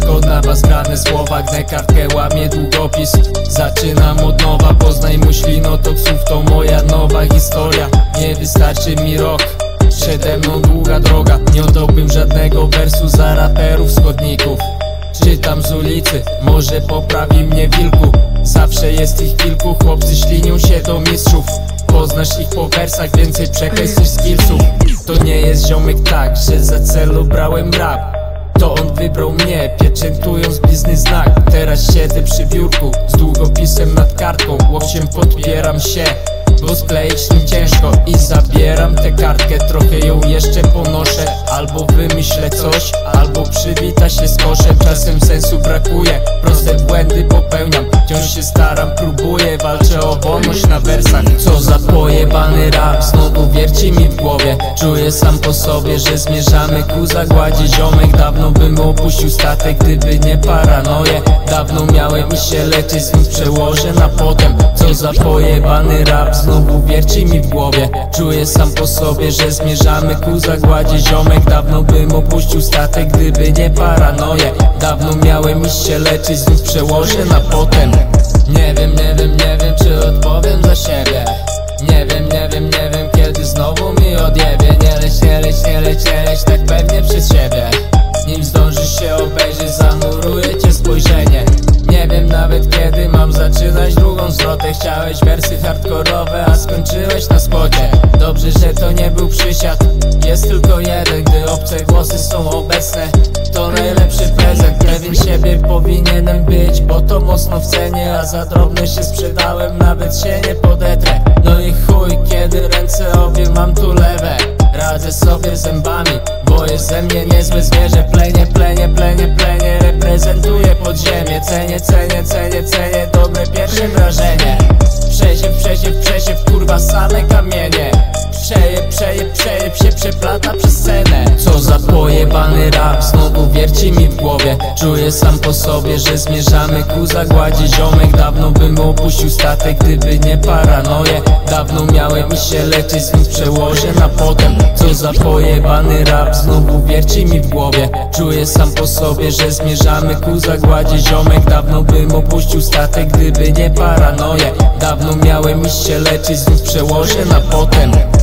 Wszystko na was grane słowa, gnę kartkę, łamie długopis. Zaczynam od nowa, poznaj muślino, to psów to moja nowa historia. Nie wystarczy mi rok, przede mną długa droga. Nie oddałbym żadnego wersu za raperów wschodników. Czytam z ulicy, może poprawi mnie wilku. Zawsze jest ich kilku, chłopcy ślinią się do mistrzów. Poznasz ich po wersach, więcej przekleństw niż skillsów. To nie jest ziomek tak, że za celu brałem rap. To on wybrał mnie, pieczętując blizny znak. Teraz siedzę przy biurku, z długopisem nad kartką. Łokciem podpieram się, bo skleić nim ciężko. I zabieram tę kartkę, trochę ją jeszcze ponoszę. Albo wymyślę coś, albo przywita się z koszem. Czasem sensu brakuje, proste błędy popełniam. Wciąż się staram, próbuję, walczę o wolność na wersach. Co za pojebany rap, znowu wierci mi w głowie. Czuję sam po sobie, że zmierzamy ku zagładzie. Ziomek, dawno bym opuścił statek, gdyby nie paranoje. Dawno miałem i się leczyć, znów przełożę na potem. Co za pojebany rap, znowu wierci mi w głowie. Czuję sam po sobie, że zmierzamy ku zagładzie. Ziomek, dawno bym opuścił statek, gdyby nie paranoje. Dawno miałem iść się leczyć, znów przełożę na potem. Nie wiem, czy odpowiem za siebie. Nie wiem, kiedy znowu mi odjebie. Nie leć, tak pewnie przez siebie. Nim zdążysz się obejrzeć, zanuruje cię spojrzenie. Nie wiem nawet kiedy mam zaczynać drugą zwrotę. Chciałeś wersy hardkorowe, a skończyłeś na spocie. Dobrze, że to nie był przysiad, jest tylko jeden. Gdy obce głosy są obecne, to najlepszy prezent. Pewien siebie powinienem być, bo to mocno w cenie. A za drobne się sprzedałem, nawet się nie podetrę. No i chuj, kiedy ręce obie mam tu lewe. Radzę sobie zębami, bo jest ze mnie niezłe zwierzę. Plenie, reprezentuję podziemie. Cenię dobre pierwsze wrażenie. Przesiew, kurwa same kamienie. Przejeb się przeplata przez scenę. Co za pojebany rap, znowu wierci mi w głowie. Czuję sam po sobie, że zmierzamy ku zagładzie. Ziomek, dawno bym opuścił statek, gdyby nie paranoje. Dawno miałem i się leczyć, znów przełożę na potem. Co za pojebany rap, znowu wierci mi w głowie. Czuję sam po sobie, że zmierzamy ku zagładzie. Ziomek, dawno bym opuścił statek, gdyby nie paranoje. Dawno miałem iść się leczyć, znów przełożę na potem.